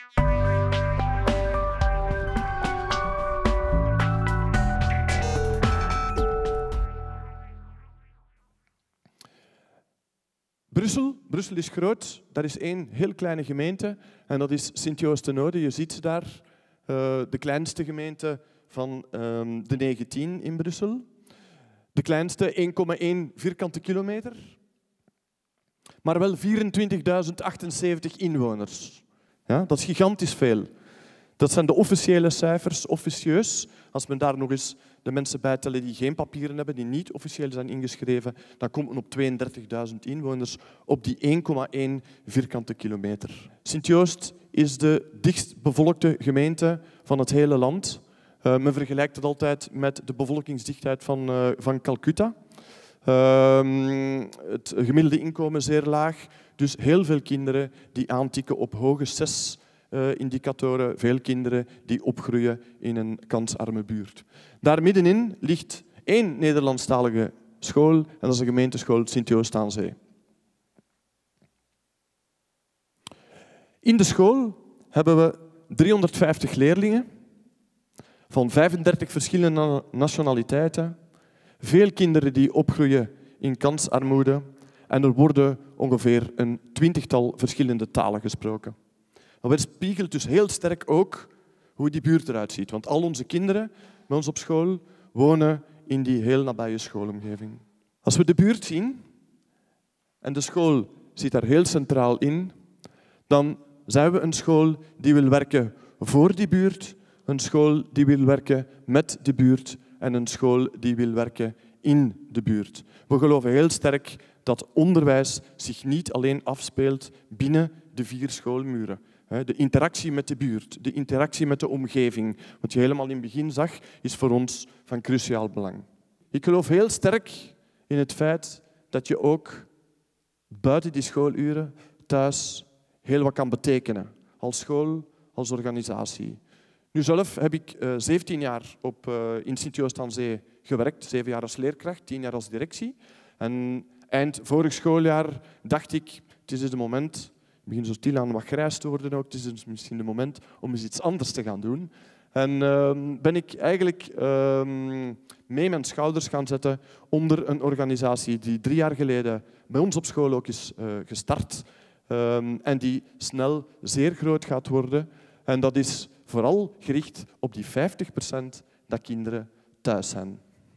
Brussel is groot. Dat is één heel kleine gemeente en dat is Sint-Joost-ten-Noode. Je ziet ze daar, de kleinste gemeente van de 19 in Brussel. De kleinste 1,1 vierkante kilometer, maar wel 24.078 inwoners. Ja, dat is gigantisch veel. Dat zijn de officiële cijfers, officieus. Als men daar nog eens de mensen bijtellen die geen papieren hebben, die niet officieel zijn ingeschreven, dan komt men op 32.000 inwoners op die 1,1 vierkante kilometer. Sint-Joost is de dichtstbevolkte gemeente van het hele land. Men vergelijkt het altijd met de bevolkingsdichtheid van Calcutta. Het gemiddelde inkomen zeer laag, dus heel veel kinderen die aantikken op hoge CES-indicatoren, veel kinderen die opgroeien in een kansarme buurt. Daar middenin ligt één Nederlandstalige school en dat is de gemeenteschool Sint-Joost aan Zee. In de school hebben we 350 leerlingen van 35 verschillende nationaliteiten, veel kinderen die opgroeien in kansarmoede en er worden ongeveer een 20-tal verschillende talen gesproken. Dat weerspiegelt dus heel sterk ook hoe die buurt eruit ziet, want al onze kinderen bij ons op school wonen in die heel nabije schoolomgeving. Als we de buurt zien, en de school zit daar heel centraal in, dan zijn we een school die wil werken voor die buurt, een school die wil werken met de buurt en een school die wil werken in de buurt. We geloven heel sterk dat onderwijs zich niet alleen afspeelt binnen de 4 schoolmuren. De interactie met de buurt, de interactie met de omgeving, wat je helemaal in het begin zag, is voor ons van cruciaal belang. Ik geloof heel sterk in het feit dat je ook buiten die schooluren thuis heel wat kan betekenen. Als school, als organisatie. Nu zelf heb ik 17 jaar in Sint-Joost aan Zee gewerkt. 7 jaar als leerkracht, 10 jaar als directie. En eind vorig schooljaar dacht ik, het is dus het moment, ik begin zo stilaan wat grijs te worden ook, het is dus misschien het moment om eens iets anders te gaan doen. En ben ik eigenlijk mee mijn schouders gaan zetten onder een organisatie die 3 jaar geleden bij ons op school ook is gestart. En die snel zeer groot gaat worden. En dat is vooral gericht op die 50% dat kinderen thuis zijn.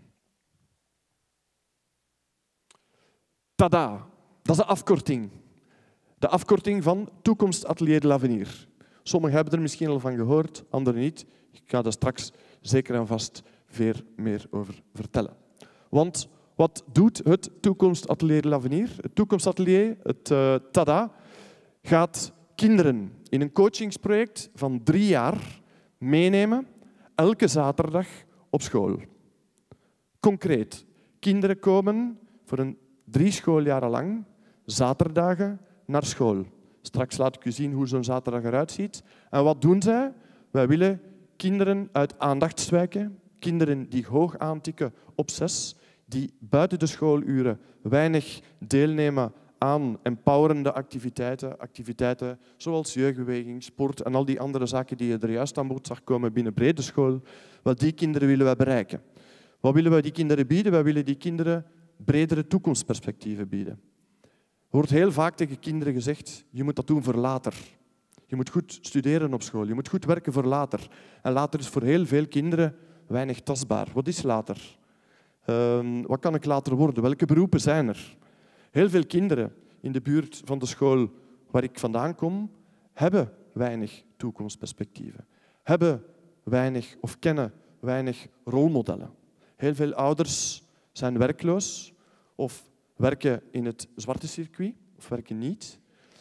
TADA, dat is de afkorting. De afkorting van Toekomstatelier de l'Avenir. Sommigen hebben er misschien al van gehoord, anderen niet. Ik ga daar straks zeker en vast veel meer over vertellen. Want wat doet het Toekomstatelier de l'Avenir? Het Toekomstatelier, het TADA, gaat kinderen in een coachingsproject van 3 jaar meenemen, elke zaterdag op school. Concreet, kinderen komen voor 3 schooljaren lang zaterdagen naar school. Straks laat ik u zien hoe zo'n zaterdag eruit ziet. En wat doen zij? Wij willen kinderen uit aandachtswijken, kinderen die hoog aantikken op 6, die buiten de schooluren weinig deelnemen aan empowerende activiteiten zoals jeugdbeweging, sport en al die andere zaken die je er juist aan bod zag komen binnen brede school. Wat die kinderen willen wij bereiken. Wat willen wij die kinderen bieden? Wij willen die kinderen bredere toekomstperspectieven bieden. Er wordt heel vaak tegen kinderen gezegd, je moet dat doen voor later. Je moet goed studeren op school, je moet goed werken voor later. En later is voor heel veel kinderen weinig tastbaar. Wat is later? Wat kan ik later worden? Welke beroepen zijn er? Heel veel kinderen in de buurt van de school waar ik vandaan kom, hebben weinig toekomstperspectieven. Hebben weinig of kennen weinig rolmodellen. Heel veel ouders zijn werkloos of werken in het zwarte circuit of werken niet.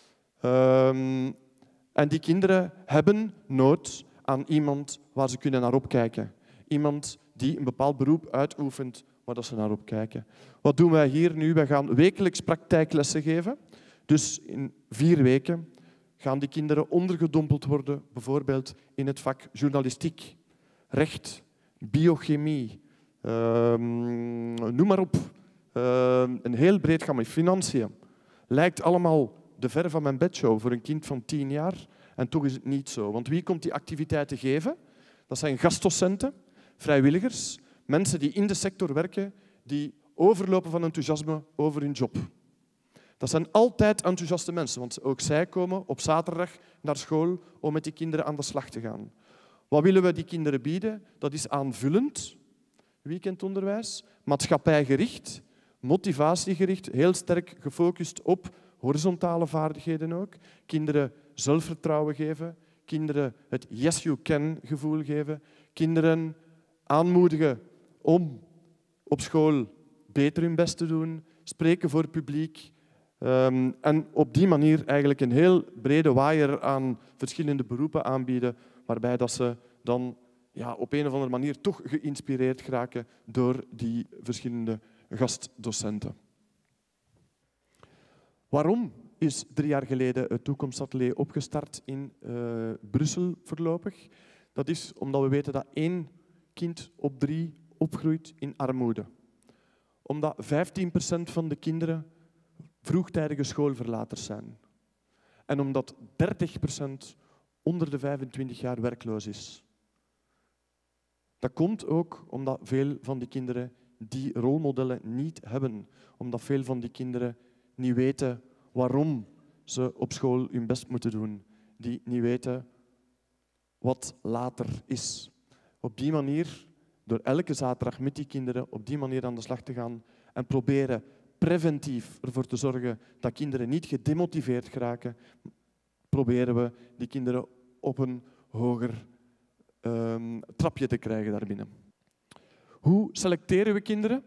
En die kinderen hebben nood aan iemand waar ze kunnen naar opkijken. Iemand die een bepaald beroep uitoefent waar dat ze naar opkijken. Wat doen wij hier nu? Wij gaan wekelijks praktijklessen geven. Dus in 4 weken gaan die kinderen ondergedompeld worden, bijvoorbeeld in het vak journalistiek, recht, biochemie, noem maar op. Een heel breed gamma. Financiën. Lijkt allemaal de ver van mijn bedshow voor een kind van 10 jaar. En toch is het niet zo. Want wie komt die activiteiten geven? Dat zijn gastdocenten, vrijwilligers, mensen die in de sector werken, die overlopen van enthousiasme over hun job. Dat zijn altijd enthousiaste mensen, want ook zij komen op zaterdag naar school om met die kinderen aan de slag te gaan. Wat willen we die kinderen bieden? Dat is aanvullend weekendonderwijs, maatschappijgericht, motivatiegericht, heel sterk gefocust op horizontale vaardigheden ook. Kinderen zelfvertrouwen geven, kinderen het yes you can gevoel geven, kinderen aanmoedigen om op school beter hun best te doen, spreken voor het publiek. En op die manier eigenlijk een heel brede waaier aan verschillende beroepen aanbieden, waarbij dat ze dan op een of andere manier toch geïnspireerd geraken door die verschillende gastdocenten. Waarom is 3 jaar geleden het Toekomstatelier opgestart in Brussel voorlopig? Dat is omdat we weten dat 1 kind op 3 opgroeit in armoede. Omdat 15% van de kinderen vroegtijdige schoolverlaters zijn. En omdat 30% onder de 25 jaar werkloos is. Dat komt ook omdat veel van die kinderen die rolmodellen niet hebben. Omdat veel van die kinderen niet weten waarom ze op school hun best moeten doen. Die niet weten wat later is. Op die manier, door elke zaterdag met die kinderen op die manier aan de slag te gaan en proberen preventief ervoor te zorgen dat kinderen niet gedemotiveerd geraken, proberen we die kinderen op een hoger trapje te krijgen daarbinnen. Hoe selecteren we kinderen?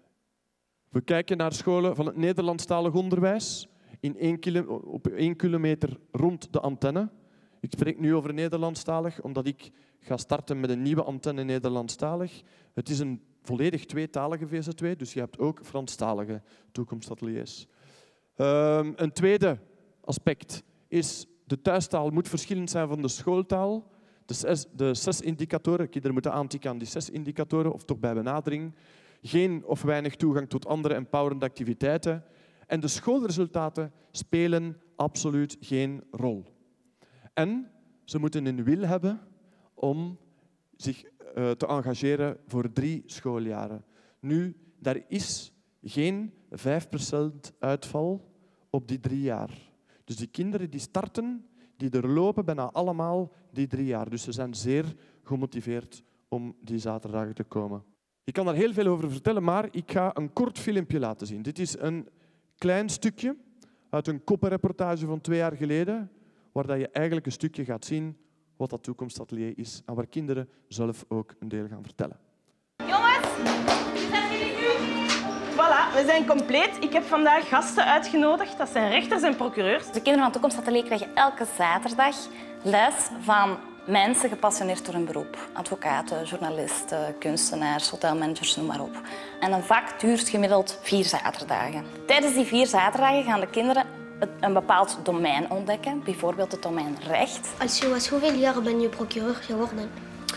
We kijken naar scholen van het Nederlandstalig onderwijs op 1 kilometer rond de antenne. Ik spreek nu over Nederlandstalig, omdat ik ga starten met een nieuwe antenne Nederlandstalig. Het is een volledig tweetalige VZ2, dus je hebt ook Franstalige toekomstateliers. Een tweede aspect is de thuistaal moet verschillend zijn van de schooltaal. De 6 indicatoren, kinderen moeten aantikken aan die 6 indicatoren, of toch bij benadering. Geen of weinig toegang tot andere empowerende activiteiten. En de schoolresultaten spelen absoluut geen rol. En ze moeten een wil hebben om zich te engageren voor 3 schooljaren. Nu, daar is geen 5% uitval op die 3 jaar. Dus die kinderen die starten, die er lopen bijna allemaal die 3 jaar. Dus ze zijn zeer gemotiveerd om die zaterdagen te komen. Ik kan daar heel veel over vertellen, maar ik ga een kort filmpje laten zien. Dit is een klein stukje uit een koppenreportage van 2 jaar geleden, waar je eigenlijk een stukje gaat zien wat dat Toekomstatelier is en waar kinderen zelf ook een deel gaan vertellen. Jongens, zijn jullie nu? Voilà, we zijn compleet. Ik heb vandaag gasten uitgenodigd. Dat zijn rechters en procureurs. De kinderen van het Toekomstatelier krijgen elke zaterdag les van mensen gepassioneerd door hun beroep. Advocaten, journalisten, kunstenaars, hotelmanagers, noem maar op. En een vak duurt gemiddeld 4 zaterdagen. Tijdens die 4 zaterdagen gaan de kinderen een bepaald domein ontdekken, bijvoorbeeld het domein recht. Als je was, hoeveel jaar ben je procureur geworden?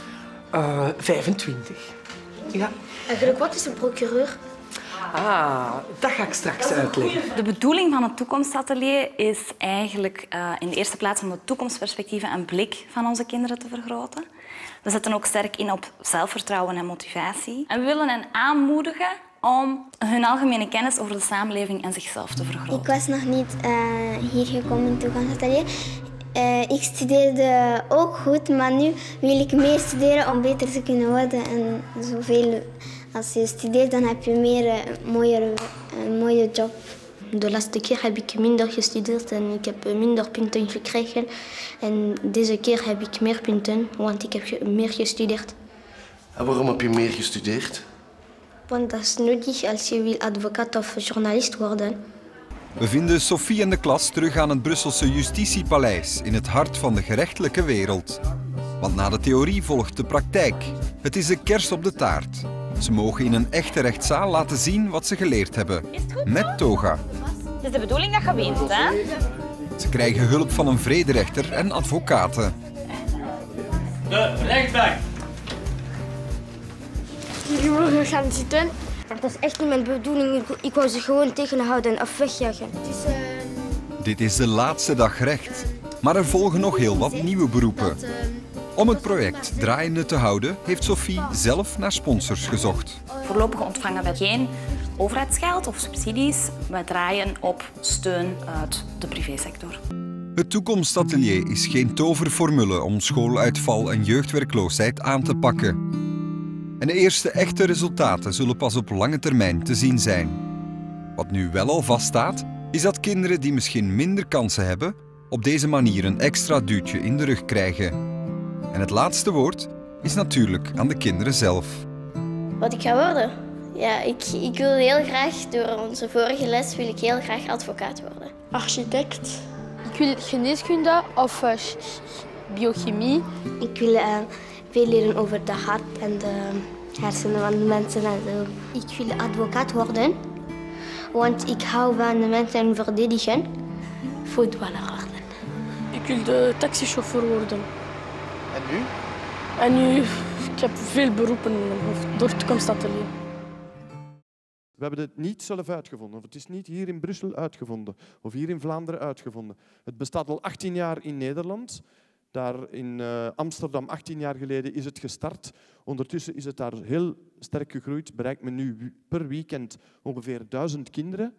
25. Ja. Eigenlijk, wat is een procureur? Dat ga ik straks uitleggen. De bedoeling van het Toekomstatelier is eigenlijk in de eerste plaats om de toekomstperspectieven en blik van onze kinderen te vergroten. We zetten ook sterk in op zelfvertrouwen en motivatie. En we willen hen aanmoedigen om hun algemene kennis over de samenleving en zichzelf te vergroten. Ik was nog niet hier gekomen in Toekomstatelier. Ik studeerde ook goed, maar nu wil ik meer studeren om beter te kunnen worden. En zoveel, als je studeert, dan heb je meer een mooie job. De laatste keer heb ik minder gestudeerd en ik heb minder punten gekregen. En deze keer heb ik meer punten, want ik heb meer gestudeerd. En waarom heb je meer gestudeerd? Want dat is nodig als je wil advocaat of journalist worden. We vinden Sophie en de klas terug aan het Brusselse Justitiepaleis, in het hart van de gerechtelijke wereld. Want na de theorie volgt de praktijk. Het is de kers op de taart. Ze mogen in een echte rechtszaal laten zien wat ze geleerd hebben. Met toga. Het is de bedoeling dat je wint, hè? Ze krijgen hulp van een vrederechter en advocaten. De rechtbank. Jullie gaan zitten. Dat is echt niet mijn bedoeling. Ik wou ze gewoon tegenhouden of wegjagen. Dit is de laatste dag recht. Maar er volgen nog heel wat nieuwe beroepen. Om het project draaiende te houden, heeft Sophie zelf naar sponsors gezocht. Voorlopig ontvangen we geen overheidsgeld of subsidies. We draaien op steun uit de privésector. Het toekomstatelier is geen toverformule om schooluitval en jeugdwerkloosheid aan te pakken. En de eerste echte resultaten zullen pas op lange termijn te zien zijn. Wat nu wel al vaststaat, is dat kinderen die misschien minder kansen hebben, op deze manier een extra duwtje in de rug krijgen. En het laatste woord is natuurlijk aan de kinderen zelf. Wat ik ga worden? Ja, ik wil heel graag, door onze vorige les, wil ik heel graag advocaat worden. Architect. Ik wil geneeskunde of biochemie. Ik wil veel leren over de hart en de hersenen van de mensen en zo. Ik wil advocaat worden, want ik hou van de mensen verdedigen. Voetballer worden. Ik wil de taxichauffeur worden. En nu? En nu, ik heb veel beroepen in mijn hoofd door het toekomstatelier. We hebben het niet zelf uitgevonden, of het is niet hier in Brussel uitgevonden, of hier in Vlaanderen uitgevonden. Het bestaat al 18 jaar in Nederland. Daar in Amsterdam, 18 jaar geleden, is het gestart. Ondertussen is het daar heel sterk gegroeid. Bereikt men nu per weekend ongeveer 1000 kinderen.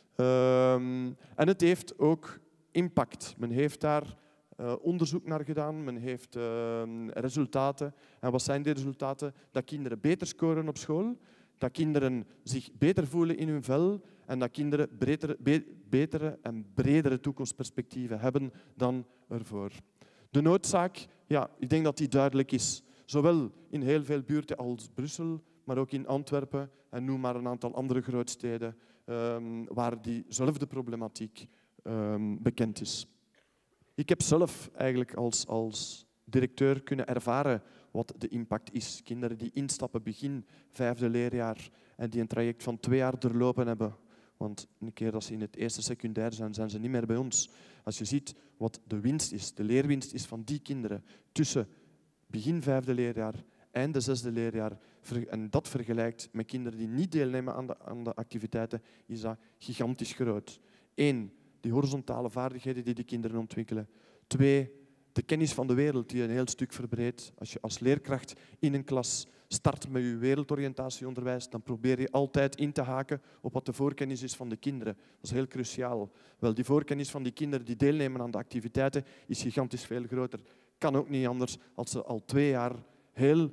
En het heeft ook impact. Men heeft daar onderzoek naar gedaan, men heeft resultaten. En wat zijn die resultaten? Dat kinderen beter scoren op school, dat kinderen zich beter voelen in hun vel en dat kinderen betere en bredere toekomstperspectieven hebben dan ervoor. De noodzaak, ja, ik denk dat die duidelijk is. Zowel in heel veel buurten als Brussel, maar ook in Antwerpen en noem maar een aantal andere grootsteden waar diezelfde problematiek bekend is. Ik heb zelf eigenlijk als directeur kunnen ervaren wat de impact is. Kinderen die instappen begin 5e leerjaar en die een traject van 2 jaar doorlopen hebben. Want een keer dat ze in het eerste secundair zijn, zijn ze niet meer bij ons. Als je ziet wat de winst is, de leerwinst is van die kinderen tussen begin 5e leerjaar en einde 6e leerjaar, en dat vergelijkt met kinderen die niet deelnemen aan de activiteiten, is dat gigantisch groot. 1, die horizontale vaardigheden die de kinderen ontwikkelen. 2, de kennis van de wereld die een heel stuk verbreedt. Als je als leerkracht in een klas start met je wereldoriëntatieonderwijs, dan probeer je altijd in te haken op wat de voorkennis is van de kinderen. Dat is heel cruciaal. Wel, die voorkennis van die kinderen die deelnemen aan de activiteiten is gigantisch veel groter. Kan ook niet anders als ze al 2 jaar heel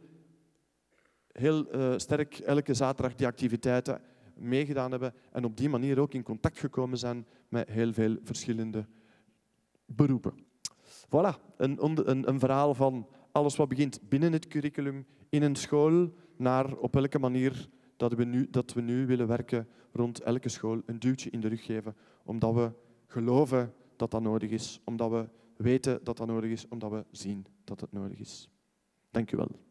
sterk elke zaterdag die activiteiten meegedaan hebben en op die manier ook in contact gekomen zijn met heel veel verschillende beroepen. Voilà, een verhaal van alles wat begint binnen het curriculum, in een school, naar op welke manier dat we nu willen werken rond elke school een duwtje in de rug geven, omdat we geloven dat dat nodig is, omdat we weten dat dat nodig is, omdat we zien dat het nodig is. Dank u wel.